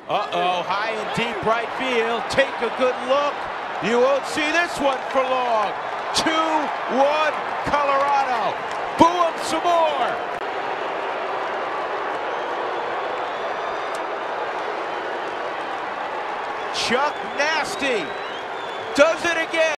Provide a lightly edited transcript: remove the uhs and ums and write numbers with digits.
Uh-oh, high and deep right field. Take a good look. You won't see this one for long. 2-1 Colorado. Boo 'em some more. Chuck Nasty does it again.